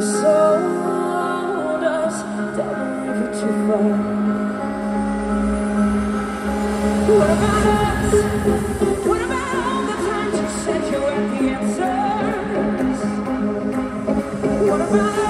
sold us that never too far. What about us? What about all the times you said you had the answers? What about us?